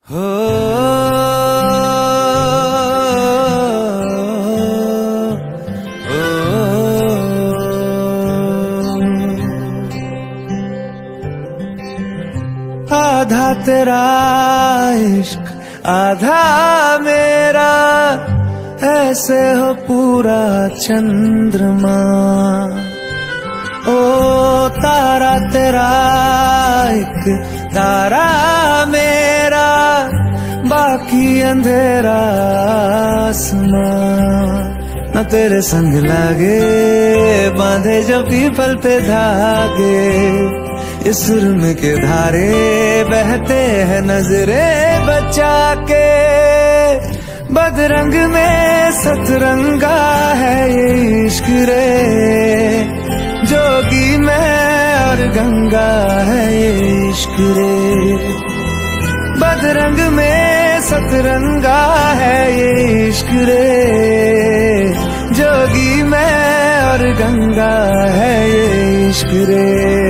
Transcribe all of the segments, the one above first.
हो आधा तेरा इश्क आधा मेरा, ऐसे हो पूरा चंद्रमा। ओ तारा तेरा एक तारा मेरा, बाकी अंधेरा आसमां। न तेरे संग लागे बांधे जो पीपल पे धागे, इस सुरम के धारे बहते हैं नजरे बचा के। बदरंग में सतरंगा है ये इश्क रे, जोगी मैं और गंगा है ये इश्क रे। बदरंग में सतरंगा है ये इश्क रे, जोगी मैं और गंगा है ये इश्क रे।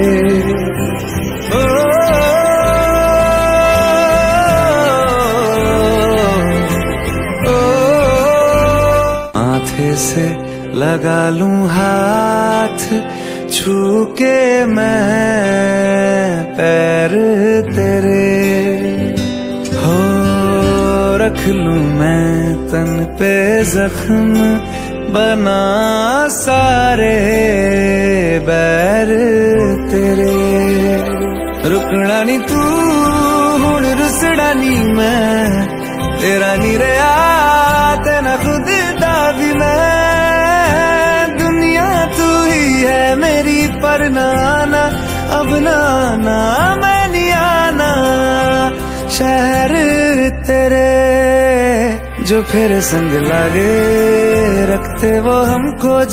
माथे से लगा लूं हाथ, छू के मैं पैर तेरे, हो रख लूं मैं तन पे जख्म, बना सारे बैर तेरे। रुकना नी तू हुण रुसड़ा नी मैं, तेरा नी रहा ते ना खुद दा भी मैं। दुनिया तू ही है मेरी पर ना आना, अब ना आना मैं नहीं आना। शहर तेरे जो फिर संग लागे, रखते वो हमको